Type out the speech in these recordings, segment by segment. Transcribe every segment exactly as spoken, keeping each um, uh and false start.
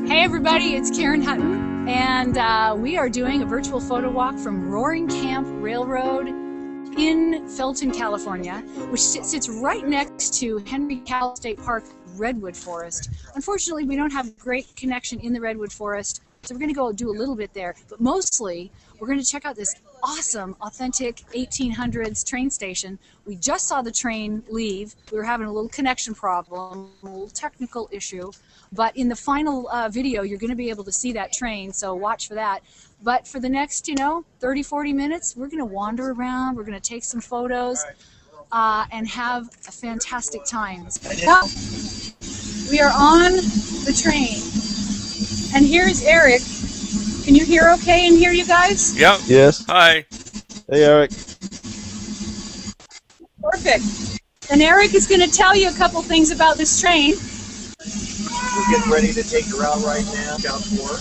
Hey everybody, it's Karen Hutton, and uh, we are doing a virtual photo walk from Roaring Camp Railroad in Felton, California, which sits right next to Henry Cowell State Park Redwood Forest. Unfortunately, we don't have a great connection in the Redwood Forest, so we're going to go do a little bit there, but mostly we're going to check out this awesome, authentic eighteen hundreds train station. We just saw the train leave. We were having a little connection problem, a little technical issue, but in the final uh, video, you're going to be able to see that train, so watch for that. But for the next, you know, thirty, forty minutes, we're going to wander around, we're going to take some photos, uh, and have a fantastic time. Well, we are on the train, and here's Eric. Can you hear okay in here, you guys? Yep. Yes. Hi. Hey, Eric. Perfect. And Eric is going to tell you a couple things about this train. We're getting ready to take her out right now, down four.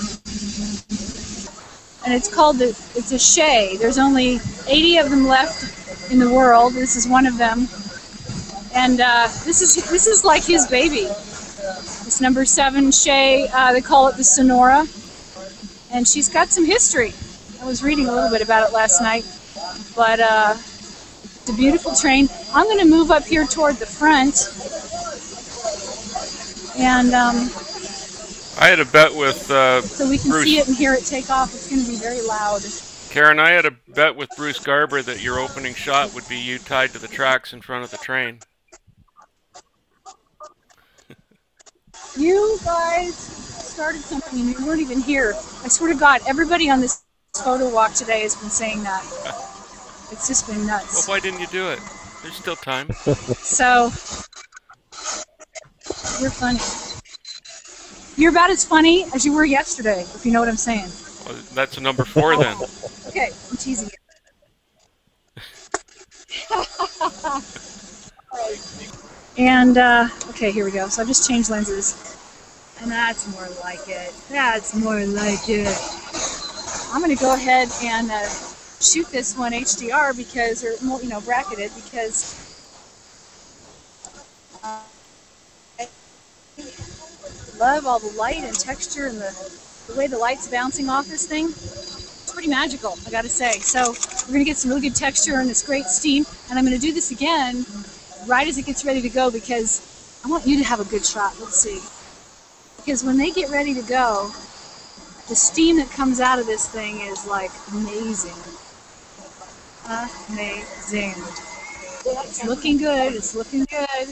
And it's called the, it's a Shay. There's only eighty of them left in the world. This is one of them. And uh, this is this is like his baby. This number seven Shay, uh, they call it the Sonora. And she's got some history. I was reading a little bit about it last night. But uh, it's a beautiful train. I'm going to move up here toward the front. And um, I had a bet with uh, so we can Bruce. see it and hear it take off. It's going to be very loud. Karen, I had a bet with Bruce Garber that your opening shot would be you tied to the tracks in front of the train. You guys started something and you weren't even here. I swear to God, everybody on this photo walk today has been saying that. It's just been nuts. Well, why didn't you do it? There's still time. So, you're funny. You're about as funny as you were yesterday, if you know what I'm saying. Well, that's a number four then. Okay, I'm teasing you. And, uh, okay, here we go. So I've just changed lenses. And that's more like it. That's more like it. I'm going to go ahead and uh, shoot this one H D R because, or, you know, bracket it because uh, I love all the light and texture and the, the way the light's bouncing off this thing. It's pretty magical, I got to say. So we're going to get some really good texture and this great steam. And I'm going to do this again right as it gets ready to go because I want you to have a good shot. Let's see. Because when they get ready to go, the steam that comes out of this thing is like amazing. Amazing. It's looking good. It's looking good.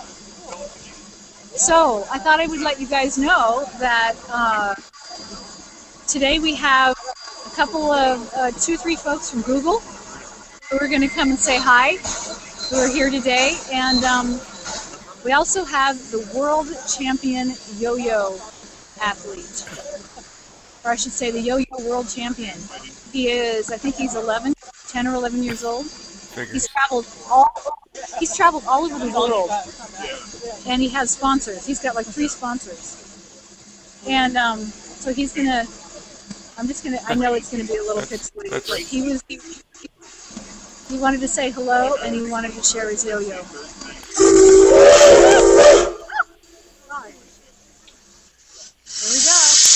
So I thought I would let you guys know that uh, today we have a couple of uh, two, three folks from Google who are going to come and say hi, who are here today, and um, we also have the world champion yo-yo athlete, or I should say the yo-yo world champion. He is, I think he's eleven, ten or eleven years old. Figures. He's traveled all, he's traveled all over the world, and he has sponsors. He's got like three sponsors, and um, so he's gonna. I'm just gonna. I know it's gonna be a little pixelated, but he was. He, he wanted to say hello, and he wanted to share his yo-yo. Here we go.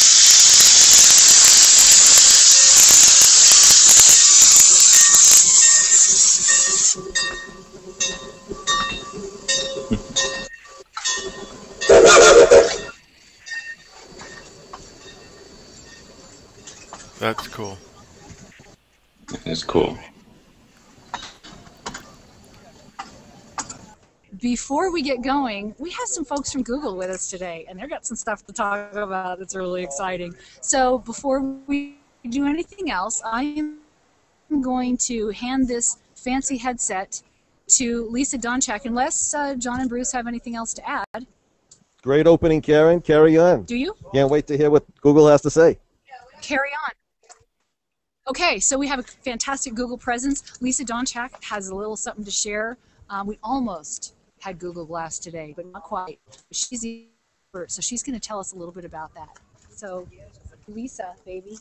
That's cool. That's cool. Before we get going, we have some folks from Google with us today, and they've got some stuff to talk about that's really exciting. So before we do anything else, I am going to hand this fancy headset to Lisa Donchak, unless uh, John and Bruce have anything else to add. Great opening, Karen. Carry on. Do you? Can't wait to hear what Google has to say. Carry on. Okay, so we have a fantastic Google presence. Lisa Donchak has a little something to share. Um, we almost had Google Glass today, but not quite. She's the expert, so she's going to tell us a little bit about that. So, Lisa, baby.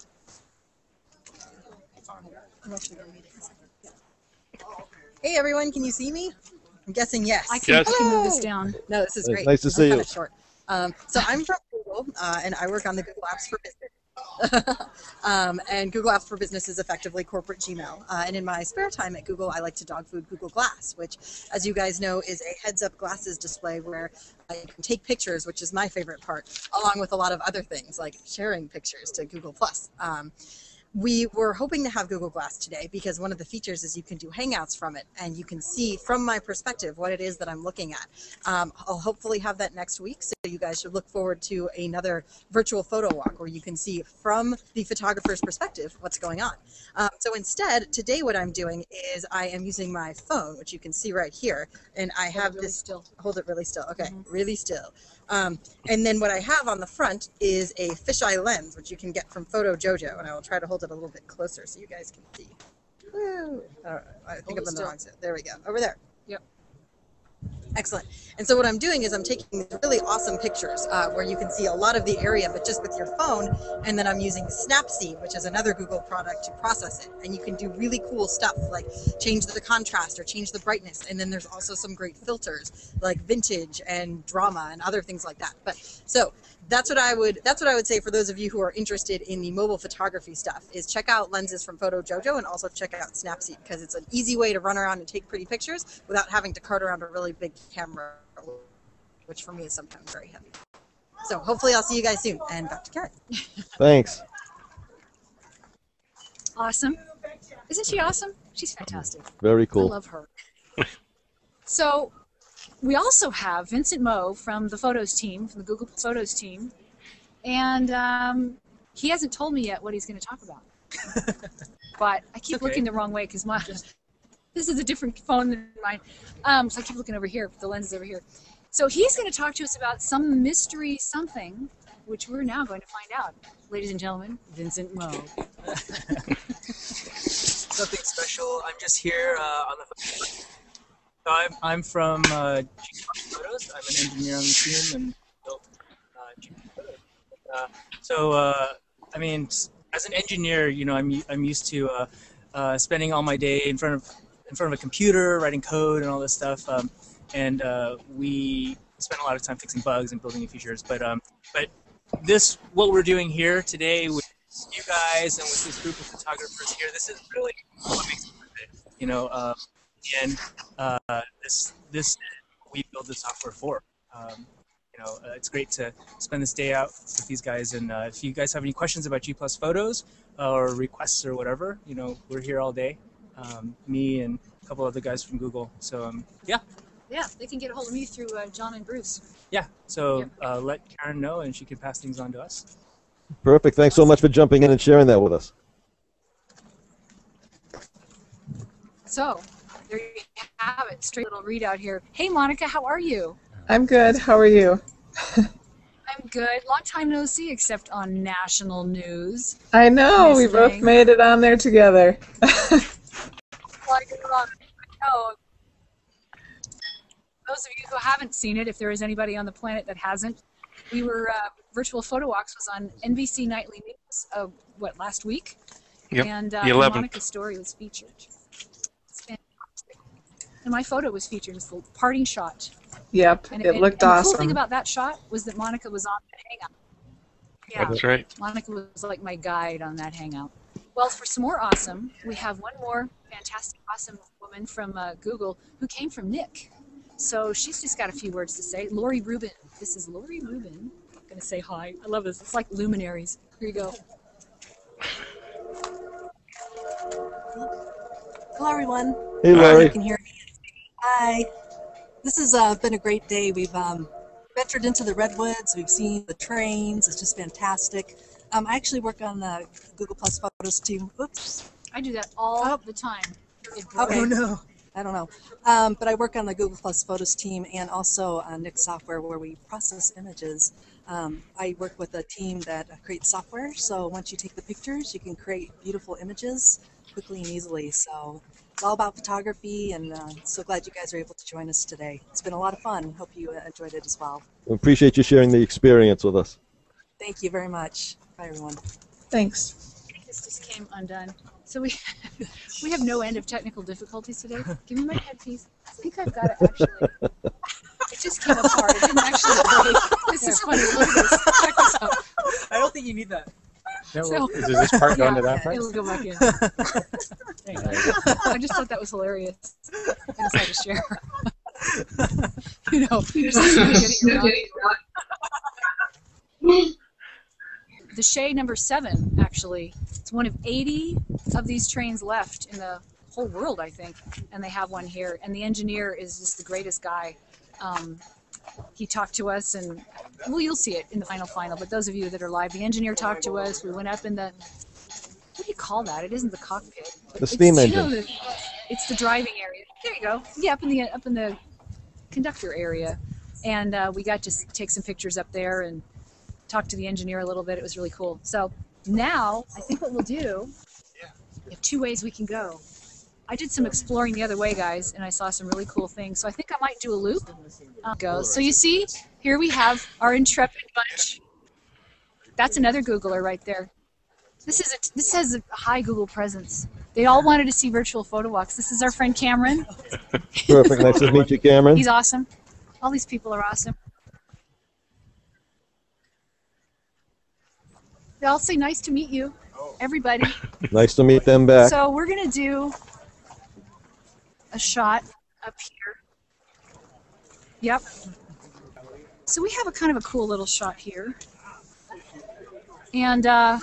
Hey everyone, can you see me? I'm guessing yes. I can, Yes. I can move this down. No, this is great. Nice to see I'm you. kinda short. Um, so I'm from Google. Google, uh, and I work on the Google Apps for Business. um, and Google Apps for Business is effectively corporate Gmail. Uh, and in my spare time at Google, I like to dog food Google Glass, which, as you guys know, is a heads-up glasses display where uh, you can take pictures, which is my favorite part, along with a lot of other things like sharing pictures to Google Plus. Um, We were hoping to have Google Glass today because one of the features is you can do Hangouts from it, and you can see from my perspective what it is that I'm looking at. Um, I'll hopefully have that next week, so you guys should look forward to another virtual photo walk where you can see from the photographer's perspective what's going on. Um, so instead, today what I'm doing is I am using my phone, which you can see right here, and I have really this, still. hold it really still, okay, Mm-hmm. really still. Um, and then what I have on the front is a fisheye lens, which you can get from Photo Jojo, and I will try to hold it a little bit closer so you guys can see. Woo. All right, I think Hold I'm it on the still. wrong side. There we go. Over there. Yep. Excellent. And so what I'm doing is I'm taking these really awesome pictures uh, where you can see a lot of the area, but just with your phone. And then I'm using Snapseed, which is another Google product, to process it. And you can do really cool stuff like change the contrast or change the brightness. And then there's also some great filters like vintage and drama and other things like that. But so that's what I would that's what I would say for those of you who are interested in the mobile photography stuff is check out lenses from Photo Jojo and also check out Snapseed because it's an easy way to run around and take pretty pictures without having to cart around a really big camera, which for me is sometimes very heavy. So hopefully I'll see you guys soon, and back to Karen. Thanks. Awesome. Isn't she awesome? She's fantastic. Very I cool. love her. So we also have Vincent Moe from the Photos team, from the Google Photos team, and um, he hasn't told me yet what he's going to talk about. But I keep Okay. looking the wrong way because my this is a different phone than mine, um, so I keep looking over here. The lens is over here. So he's going to talk to us about some mystery something, which we're now going to find out. Ladies and gentlemen, Vincent Moe. Something special. I'm just here uh, on the. So I'm I'm from uh, G Plus Photos. I'm an engineer on the team and built uh, G Plus Photos. Uh, so uh, I mean, as an engineer, you know, I'm I'm used to uh, uh, spending all my day in front of in front of a computer, writing code and all this stuff. Um, and uh, we spend a lot of time fixing bugs and building new features. But um, but this what we're doing here today with you guys and with this group of photographers here, this is really what makes it worth it. You know, um, and uh, this this we build the software for. Um, you know, uh, it's great to spend this day out with these guys. And uh, if you guys have any questions about G Plus Photos uh, or requests or whatever, you know, we're here all day. Um, me and a couple other guys from Google. So um, yeah. Yeah, they can get a hold of me through uh, John and Bruce. Yeah. So Yep. uh, let Karen know, and she can pass things on to us. Perfect. Thanks so much for jumping in and sharing that with us. So there you have it. Straight little readout here. Hey, Monica, how are you? I'm good. How are you? I'm good. Long time no see, except on national news. I know. We Listening. both made it on there together. Like, uh, I know. Those of you who haven't seen it, if there is anybody on the planet that hasn't, we were uh, Virtual Photo Walks was on N B C Nightly News. Uh, what last week? Yep. And uh, The eleventh. Monica's story was featured. It's fantastic. And my photo was featured. It's the parting shot. Yep. And, It and, looked and the awesome. cool thing about that shot was that Monica was on that hangout. Yeah. That's right. Monica was like my guide on that hangout. Well, for some more awesome, we have one more fantastic, awesome woman from uh, Google who came from Nick. So she's just got a few words to say. Lori Rubin. This is Lori Rubin. I'm going to say hi. I love this. It's like luminaries. Here you go. Hello, everyone. Hey, I hope Lori. you can hear me. Hi. This has uh, been a great day. We've um, ventured into the Redwoods. We've seen the trains. It's just fantastic. Um, I actually work on the Google Plus Photos team. Oops. I do that all Oh. the time. It Okay. broke. no. I don't know. Um, but I work on the Google Plus Photos team and also on Nick's software where we process images. Um, I work with a team that creates software. So once you take the pictures, you can create beautiful images quickly and easily. So it's all about photography, and uh, so glad you guys are able to join us today. It's been a lot of fun. Hope you uh, enjoyed it as well. We appreciate you sharing the experience with us. Thank you very much. Bye, everyone. Thanks. This just came undone. So we we have no end of technical difficulties today. Give me my headpiece. I think I've got it actually. It just came apart. It didn't actually break. This is funny. Look at this. Check this need that. No, So- is this part going to that Yeah, part? it'll go back in. I just thought that was hilarious. I just had to share. You know, you just getting around. The Shea number seven, actually, it's one of eighty of these trains left in the whole world, I think, and they have one here. And the engineer is just the greatest guy. Um, he talked to us, and well, you'll see it in the final final. But those of you that are live, the engineer talked to us. We went up in the, what do you call that? It isn't the cockpit. The steam it's, engine. You know, the, it's the driving area. There you go. Yeah, up in the up in the conductor area, and uh, we got to take some pictures up there and talk to the engineer a little bit. It was really cool. So now I think what we'll do, we have two ways we can go. I did some exploring the other way, guys, and I saw some really cool things. So I think I might do a loop. Uh, go. So you see, here we have our intrepid bunch. That's another Googler right there. This is a, this has a high Google presence. They all wanted to see virtual photo walks. This is our friend Cameron. Perfect. Nice to meet you, Cameron. He's awesome. All these people are awesome. They all say nice to meet you, everybody. Nice to meet them back. So we're going to do a shot up here. Yep. So we have a kind of a cool little shot here. And uh,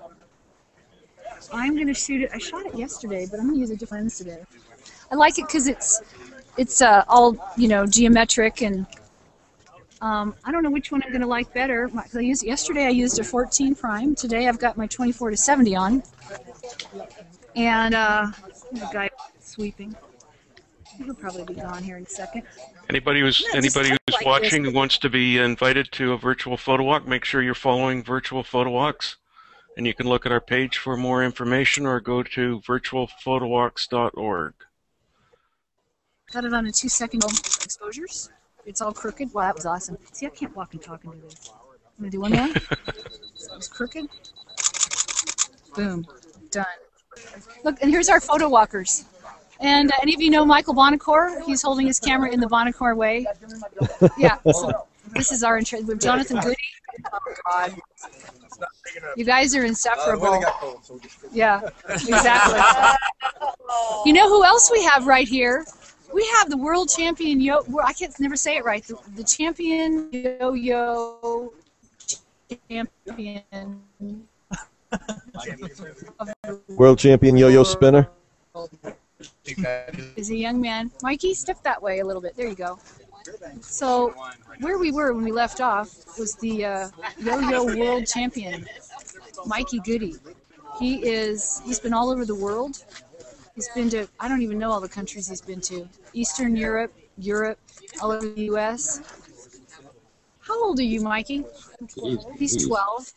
I'm going to shoot it. I shot it yesterday, but I'm going to use a different lens today. I like it because it's it's uh, all, you know, geometric, and um, I don't know which one I'm going to like better. My, I used, yesterday I used a fourteen prime. Today I've got my twenty-four to seventy on. And uh, the guy sweeping. He'll probably be gone here in a second. Anybody who's Yeah, just anybody who's like watching this. who wants to be invited to a virtual photo walk, make sure you're following Virtual Photo Walks, and you can look at our page for more information or go to virtual photo walks dot org. Got it on a two-second exposures. It's all crooked. Wow, that was awesome. See, I can't walk and talk into this. I'm gonna do one more. So it's crooked. Boom. Done. Look, and here's our photo walkers. And uh, any of you know Michael Bonacore? He's holding his camera in the Bonacore way. Yeah. So this is our intro. With Jonathan Goody. Oh God. You guys are insufferable. Yeah, exactly. You know who else we have right here? We have the world champion yo. I can't never say it right. The, the champion yo-yo champion. World champion yo-yo spinner. Is a young man. Mikey, step that way a little bit. There you go. So where we were when we left off was the uh, yo-yo world champion, Mikey Goody. He is. He's been all over the world. He's been to, I don't even know all the countries he's been to. Eastern Europe, Europe, all over the U S. How old are you, Mikey? He's twelve.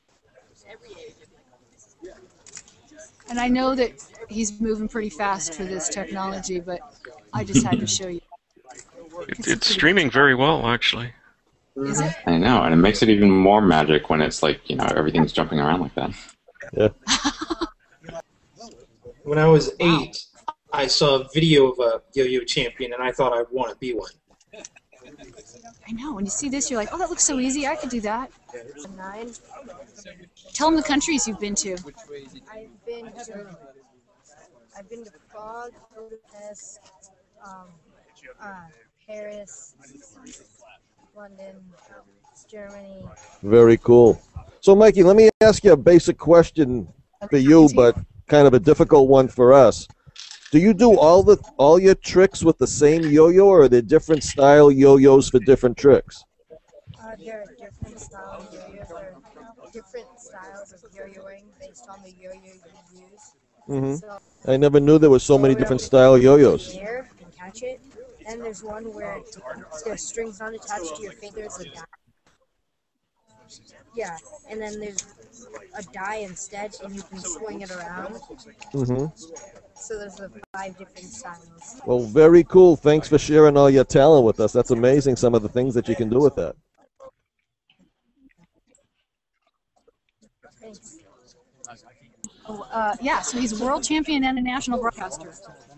And I know that he's moving pretty fast for this technology, but I just had to show you. It, it's streaming very well, actually. Is it? I know, and it makes it even more magic when it's like, you know, everything's jumping around like that. Yeah. When I was eight, I saw a video of a yo-yo champion, and I thought I'd want to be one. I know. When you see this, you're like, oh, that looks so easy. I could do that. Nine. Tell them the countries you've been to. I've been to. I've been to Prague, Budapest, um, uh, Paris, London, Germany. Very cool. So, Mikey, let me ask you a basic question for you, but kind of a difficult one for us. Do you do all the all your tricks with the same yo-yo, or are there different style yo-yos for different tricks? Uh, there are different styles of yo-yos. There are different styles of yo-yoing based on the yo-yo you use. Mm-hmm. So, I never knew there was so many different style yo-yos. there and catch it. And there's one where it, there's strings not attached to your fingers. A die. Yeah, and then there's a die instead, and you can swing it around. Mm-hmm. So there's the five different styles. Well, very cool. Thanks for sharing all your talent with us. That's amazing, some of the things that you can do with that. Thanks. Oh, uh, yeah, so he's a world champion and a national broadcaster.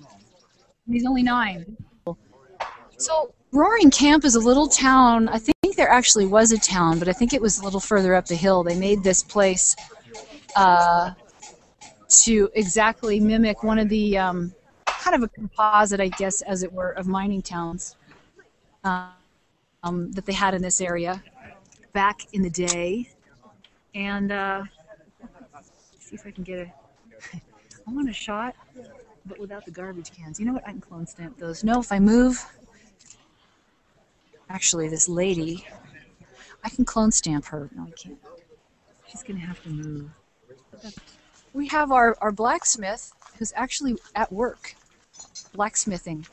He's only nine. So Roaring Camp is a little town, I think think there actually was a town, but I think it was a little further up the hill. They made this place uh, to exactly mimic one of the um, kind of a composite, I guess, as it were, of mining towns uh, um, that they had in this area back in the day. And uh, let's see if I can get a. I want a shot, but without the garbage cans. You know what? I can clone stamp those. No, if I move. Actually, this lady, I can clone stamp her. No, I can't. She's going to have to move. We have our, our blacksmith who's actually at work, blacksmithing.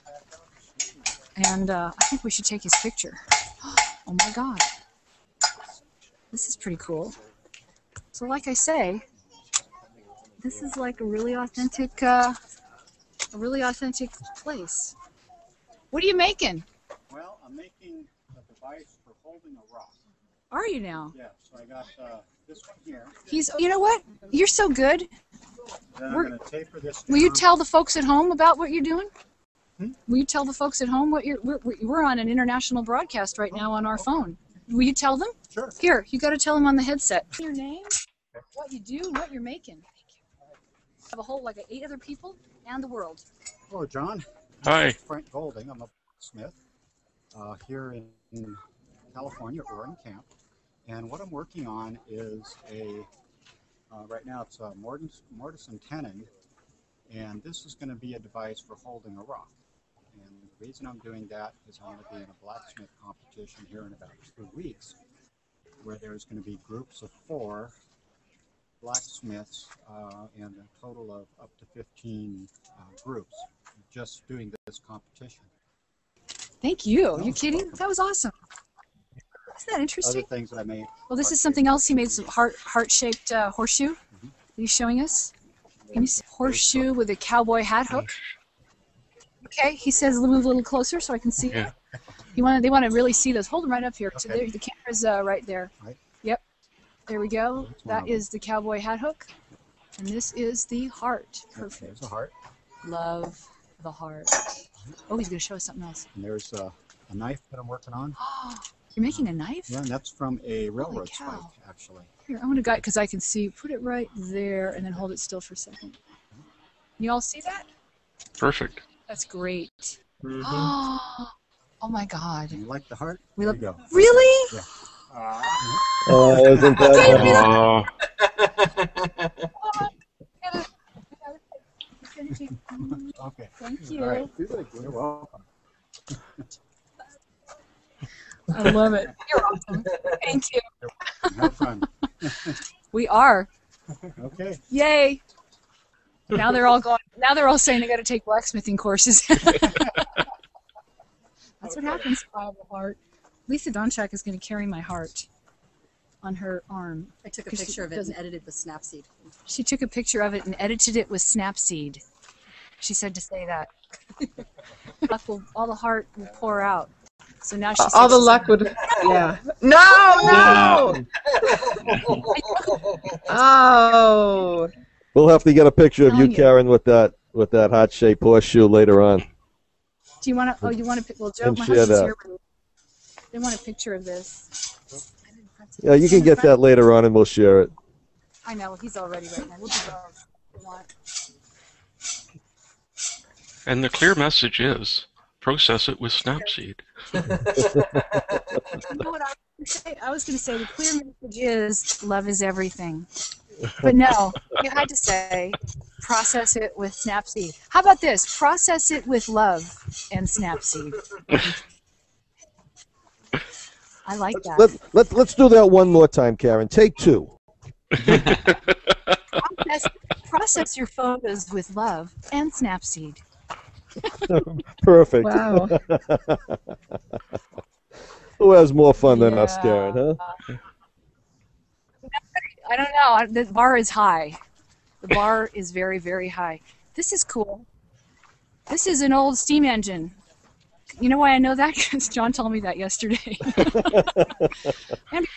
And uh, I think we should take his picture. Oh my God. This is pretty cool. So like I say, this is like a really authentic, uh, a really authentic place. What are you making? Well, I'm making a device for holding a rock. Are you now? Yeah, so I got uh, this one here. He's, you know what? You're so good. Then I'm We're, going to taper this will you down. tell the folks at home about what you're doing? Hmm? Will you tell the folks at home what you're, we're, we're on an international broadcast right now on our phone. Will you tell them? Sure. Here, you got to tell them on the headset. Your name, what you do, what you're making. Have a whole, like eight other people and the world. Hello, John. Hi. Frank Golding. I'm a blacksmith uh, here in, in California, Roaring Camp. And what I'm working on is a, uh, right now it's a mortise, mortise and tenon. And this is going to be a device for holding a rock. And the reason I'm doing that is I'm going to be in a blacksmith competition here in about two weeks, where there's going to be groups of four blacksmiths uh, and a total of up to fifteen uh, groups just doing this competition. Thank you. Are you kidding? That was awesome. Isn't that interesting? Other things that I made. Well, this is something else. He made some heart heart-shaped uh, horseshoe. Mm-hmm. Are you showing us? Can you see horseshoe with a cowboy hat hook? Okay, he says move a little closer so I can see Yeah. it. You want they want to really see those. Hold them right up here. So there, the camera's uh, right there. Right. Yep. There we go. That's one That of them. is the cowboy hat hook, and this is the heart. Perfect. There's a heart. Love the heart. Oh, he's gonna show us something else. And there's uh, a knife that I'm working on. You're making a knife? Yeah, and that's from a railroad cow. spike, actually. Here, I'm gonna guide because I can see. Put it right there, and then hold it still for a second. You all see that? Perfect. That's great. Mm-hmm. Oh my God. You like the heart? We There love. you go. Really? Yeah. Oh, isn't that Oh, Okay. Thank you. All right. You're welcome. I love it. You're awesome. Thank you. Have fun. We are. Okay. Yay. Now they're all going. Now they're all saying they got to take blacksmithing courses. That's what happens. I have a heart. Lisa Donchak is going to carry my heart on her arm. I took a 'Cause she picture of it and doesn't- edited with Snapseed. She took a picture of it and edited it with Snapseed. She said to say that. Luck will, all the heart will pour out. So now she said All the she's- luck would, yeah. No, no! Oh. We'll have to get a picture of you, Telling you. Karen, with that with that heart-shaped horseshoe later on. Do you want to? Oh, you want to? Well, Joe, And my share husband's that. here. But they want a picture of this. Yeah, you can get that later on, and we'll share it. I know he's all ready right now. We'll do both. if you want. and the clear message is process it with Snapseed. You know what I was going to say? I was going to say the clear message is love is everything. But no, you had to say process it with Snapseed. How about this? Process it with love and Snapseed. I like that. Let, let, let's do that one more time, Karen. Take two. Process, process your photos with love and Snapseed. Perfect. Wow. Who has more fun than us, Yeah. Karen, huh? I don't know. The bar is high. The bar is very, very high. This is cool. This is an old steam engine. You know why I know that? Because John told me that yesterday. And,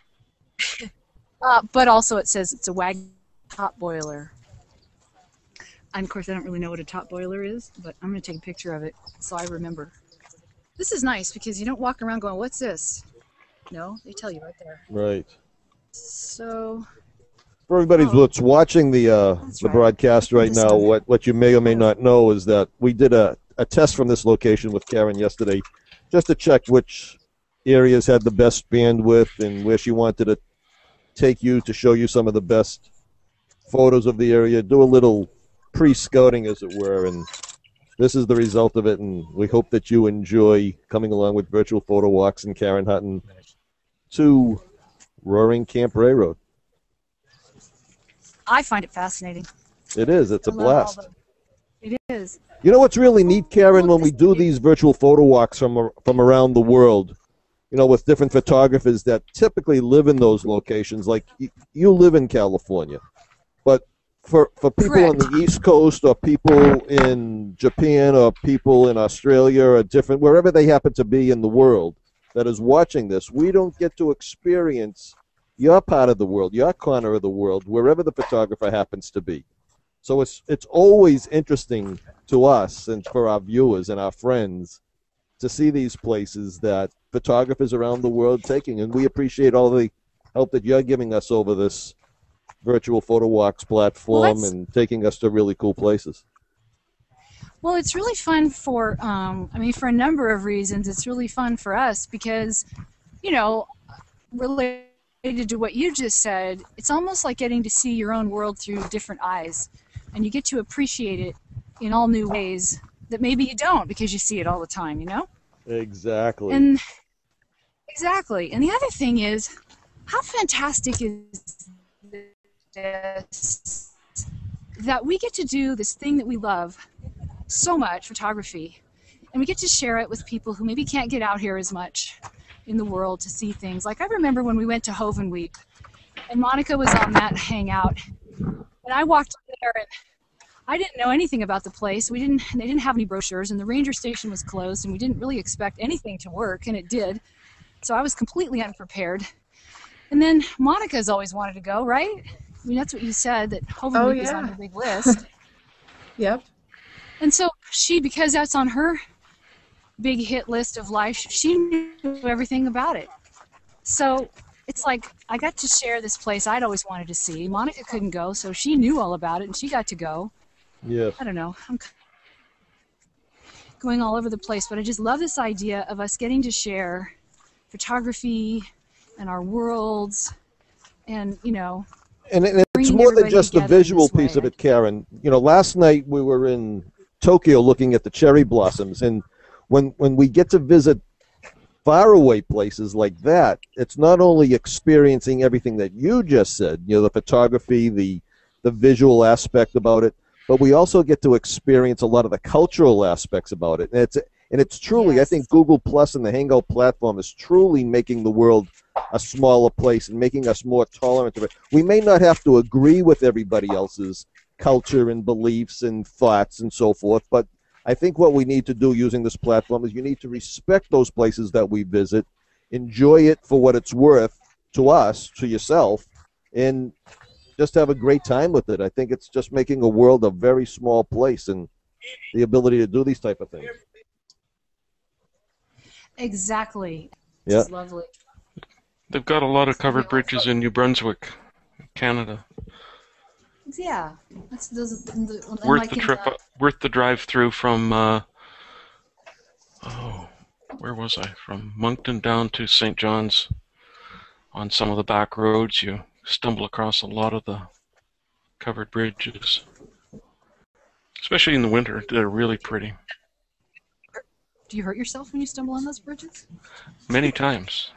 uh, but also it says it's a wagon top boiler. And of course, I don't really know what a top boiler is, but I'm going to take a picture of it so I remember. This is nice because you don't walk around going, what's this? No, they tell you right there. Right. So. For everybody Oh. that's watching the uh, the right. broadcast right This now, one. what what you may or may not know is that we did a, a test from this location with Karen yesterday, just to check which areas had the best bandwidth and where she wanted to take you to show you some of the best photos of the area, do a little pre-scouting, as it were, and this is the result of it, and we hope that you enjoy coming along with virtual photo walks in Karen Hutton to Roaring Camp Railroad. I find it fascinating. It is. It's a I love all blast. the- It is. You know what's really neat, Karen, when we do these virtual photo walks from from around the world, you know, with different photographers that typically live in those locations, like y- you live in California, but for for people on the East Coast or people in Japan or people in Australia or different, wherever they happen to be in the world that is watching this, we don't get to experience your part of the world, your corner of the world, wherever the photographer happens to be. So it's it's always interesting to us and for our viewers and our friends to see these places that photographers around the world taking, and we appreciate all the help that you're giving us over this virtual photo walks platform Well, and taking us to really cool places. Well, it's really fun for, um, I mean, for a number of reasons. It's really fun for us because, you know, related to what you just said, it's almost like getting to see your own world through different eyes. And you get to appreciate it in all new ways that maybe you don't because you see it all the time, you know? Exactly. And exactly. And the other thing is, how fantastic is this that we get to do this thing that we love so much, photography, and we get to share it with people who maybe can't get out here as much in the world to see things. Like I remember when we went to Hoven Week, and Monica was on that hangout, and I walked in there and I didn't know anything about the place. We didn't, they didn't have any brochures, and the ranger station was closed, and we didn't really expect anything to work, and it did. So I was completely unprepared. And then Monica's always wanted to go, right? I mean, that's what you said, that Hoven Oh, Week is on yeah. the big list. Yep. And so she, because that's on her big hit list of life, she knew everything about it. So it's like I got to share this place I'd always wanted to see. Monica couldn't go, so she knew all about it, and she got to go. Yes. I don't know. I'm going all over the place, but I just love this idea of us getting to share photography and our worlds, and, you know, And, and it's bringing more than everybody just the together in visual this way. piece of it, Karen. You know, last night we were in Tokyo looking at the cherry blossoms, and when when we get to visit faraway places like that, it's not only experiencing everything that you just said, you know, the photography, the the visual aspect about it, but we also get to experience a lot of the cultural aspects about it. And it's and it's truly, I Yes. think Google Plus and the Hangout platform is truly making the world a smaller place and making us more tolerant of it. We may not have to agree with everybody else's culture and beliefs and thoughts and so forth, but I think what we need to do using this platform is you need to respect those places that we visit, enjoy it for what it's worth to us, to yourself, and just have a great time with it. I think it's just making a world a very small place, and the ability to do these type of things. exactly. Yeah. This is lovely. They've got a lot of covered bridges in New Brunswick, Canada. Yeah. That's those. The, and Worth like the in trip, the- worth the drive through from. Uh, oh, where was I? From Moncton down to Saint John's. On some of the back roads, you stumble across a lot of the covered bridges, especially in the winter. They're really pretty. Do you hurt yourself when you stumble on those bridges? Many times.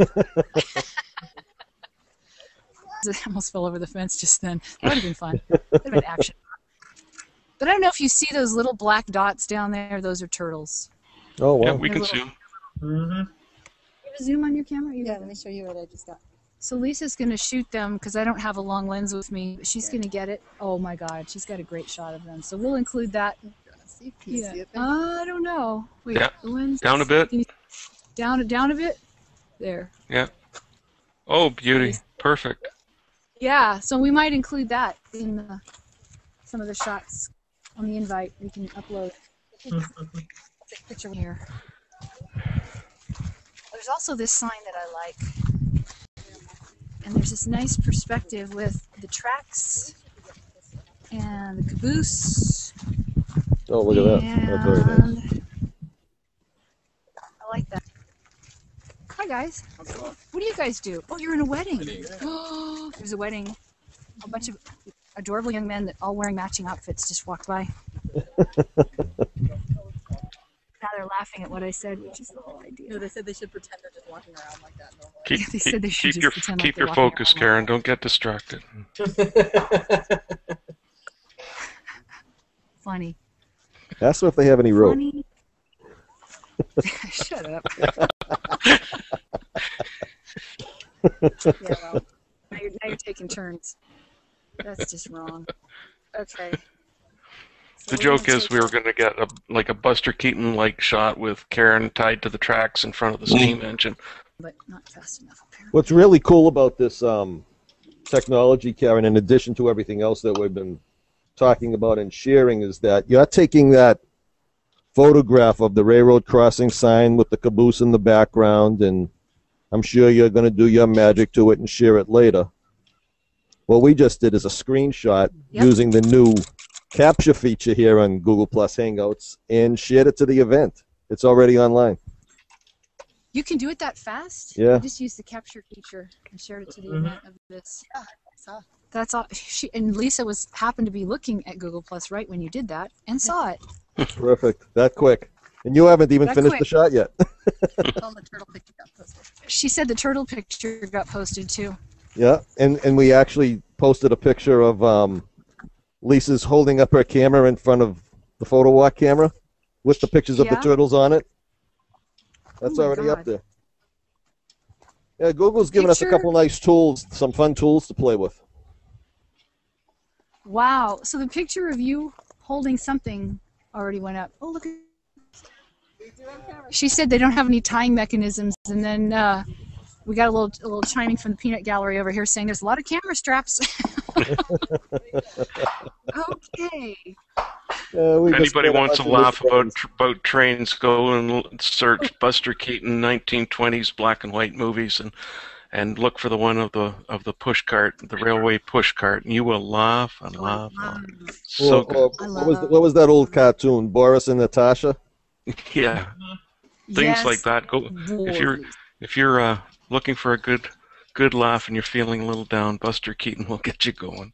I almost fell over the fence just then. That would have been fun. That would have been action. But I don't know if you see those little black dots down there. Those are turtles. Oh, wow. Yeah, we They're can little- zoom. Mm-hmm. You have a zoom on your camera? You Yeah, let me show you what I just got. So Lisa's going to shoot them because I don't have a long lens with me. But she's going to get it. Oh, my God. She's got a great shot of them. So we'll include that. See, can you Yeah. see it there? Uh, I don't know. Wait, Yeah. the lens. Down a bit. Can you, down, down a bit? There. Yeah. Oh, beauty. Perfect. Yeah, so we might include that in the, some of the shots on the invite we can upload. Take a picture here. There's there's also this sign that I like. And there's this nice perspective with the tracks and the caboose. Oh, look at that. That's very nice. I like that. Hi, guys. What do you guys do? Oh, you're in a wedding. Oh, there's a wedding. A bunch of adorable young men that all wearing matching outfits just walked by. Now they're laughing at what I said, which is the whole idea. No, they said they should pretend they're just walking around like that normally. Keep, Yeah, they said they should keep just your pretend keep like they're your walking focus, around Karen. like Don't get distracted. Funny. Ask them if they have any rope. Funny. Shut up. Yeah, well, now you're, now you're taking turns. That's just wrong. Okay. So The we're joke gonna is take we were going to get a like a Buster Keaton-like shot with Karen tied to the tracks in front of the steam engine. But not fast enough, apparently. What's really cool about this um, technology, Karen, in addition to everything else that we've been talking about and sharing, is that you're taking that photograph of the railroad crossing sign with the caboose in the background, and I'm sure you're going to do your magic to it and share it later. What we just did is a screenshot Yep. using the new capture feature here on Google Plus Hangouts and shared it to the event. It's already online. You can do it that fast? Yeah. I just used the capture feature and shared it to the event of this. Yeah, I saw. That's all. She and Lisa was happened to be looking at Google Plus right when you did that and saw it. Perfect. That quick. And you haven't even That finished quick. the shot yet. Tell them the turtle picture got posted. She said the turtle picture got posted too. Yeah, and, and we actually posted a picture of um, Lisa's holding up her camera in front of the photo walk camera with the pictures of the Yeah? turtles on it. That's Oh my already up God. there. Yeah, Google's given us a Picture- couple nice tools, some fun tools to play with. Wow. So the picture of you holding something already went up. Oh, look at. She said they don't have any tying mechanisms, and then uh, we got a little a little chiming from the peanut gallery over here saying there's a lot of camera straps. Okay. Uh, we If just anybody got a wants to bunch of laugh mistakes. about tr- about trains, go and l- search Buster Keaton nineteen twenties black and white movies and and look for the one of the of the push cart, the railway push cart, and you will laugh and laugh. and laugh. So Or- or good. what, was the, what was that old cartoon, Boris and Natasha? Yeah, things Yes. like that. Go if you're if you're uh, looking for a good good laugh and you're feeling a little down, Buster Keaton will get you going.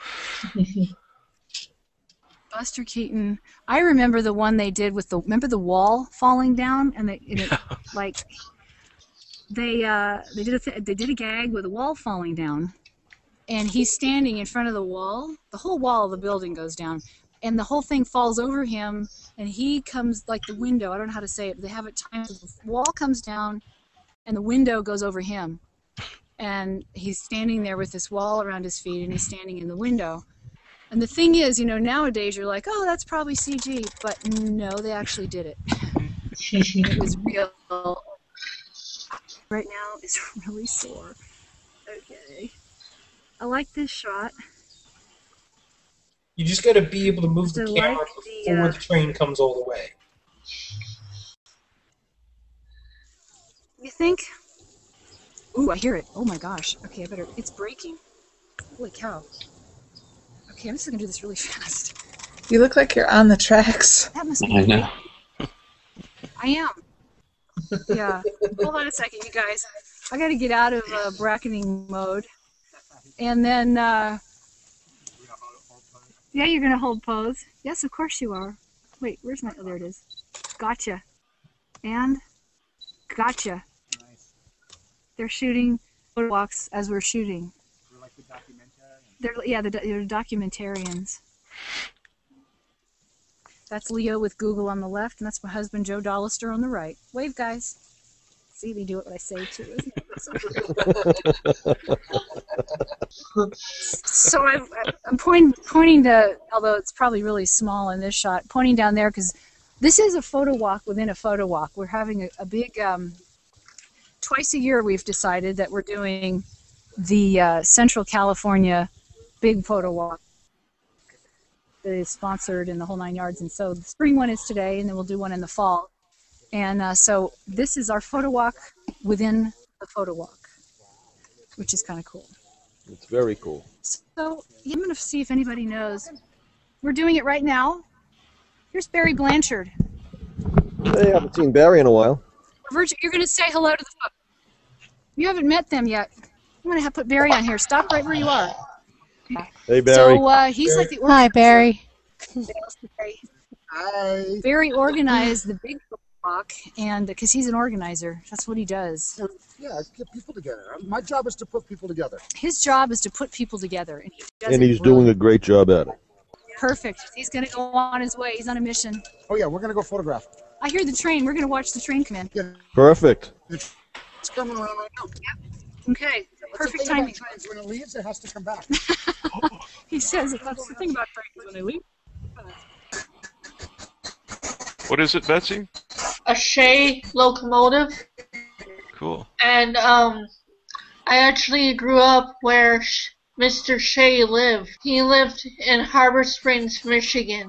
Buster Keaton. I remember the one they did with the remember the wall falling down and they and it, like they uh they did a th- they did a gag with a wall falling down, and he's standing in front of the wall. The whole wall of the building goes down, and the whole thing falls over him, and he comes like the window. I don't know how to say it. But they have it timed. The wall comes down, and the window goes over him, and he's standing there with this wall around his feet, and he's standing in the window. And the thing is, you know, nowadays you're like, oh, that's probably C G, but no, they actually did it. It was real. Right now is really sore. Okay. I like this shot. You just got to be able to move the So camera like the, before uh, the train comes all the way. You think? Ooh, I hear it. Oh my gosh. Okay, I better. It's breaking. Holy cow. Okay, I'm just gonna do this really fast. You look like you're on the tracks. That must be. I know. I am. Yeah. Hold on a second, you guys. I got to get out of uh, bracketing mode, and then. Uh, yeah, you're gonna hold pose. Yes, of course you are. Wait, where's my? Oh, there it is. Gotcha. And gotcha. They're shooting photo walks as we're shooting. They're yeah, the, they're documentarians. That's Leo with Google on the left, and that's my husband Joe Dollister on the right. Wave, guys. See, they do what I say too. Isn't it? So I've, I'm pointing pointing to, although it's probably really small in this shot, pointing down there because this is a photo walk within a photo walk. We're having a, a big. Um, twice a year, we've decided that we're doing the uh, Central California Big Photo Walk that is sponsored in the whole nine yards. And so the spring one is today, and then we'll do one in the fall. And uh, so this is our photo walk within the photo walk, which is kind of cool. It's very cool. So I'm going to see if anybody knows. We're doing it right now. Here's Barry Blanchard. Hey, I haven't seen Barry in a while. Virgil, you're going to say hello to the folks. You haven't met them yet. I'm going to have to put Barry on here. Stop right where you are. Hey, Barry. So uh, he's like the organizer. Hi, Barry. Hi. Barry organized the big walk, and because he's an organizer, that's what he does. Yeah, get people together. My job is to put people together. His job is to put people together, and he does And it he's doing a great job at it. perfect. He's going to go on his way. He's on a mission. Oh yeah, we're gonna go photograph. I hear the train. We're going to watch the train come in. Yeah, Perfect. it's coming around right now. Okay, What's perfect the thing timing. about trains? When it leaves, it has to come back. He says that's the thing about trains when they leave. What is it, Betsy? A Shea locomotive, Cool. and um, I actually grew up where Sh- Mister Shea lived. He lived in Harbor Springs, Michigan.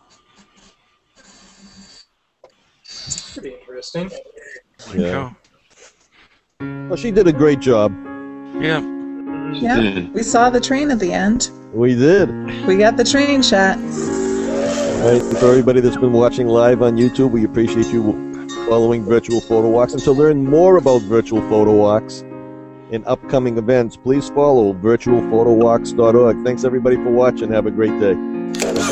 Pretty interesting. Yeah. Well, she did a great job. Yeah. Yeah, we saw the train at the end. We did. We got the train shot. All right, for everybody that's been watching live on YouTube, we appreciate you following Virtual Photo Walks. And to learn more about Virtual Photo Walks and upcoming events, please follow virtual photo walks dot org. Thanks, everybody, for watching. Have a great day.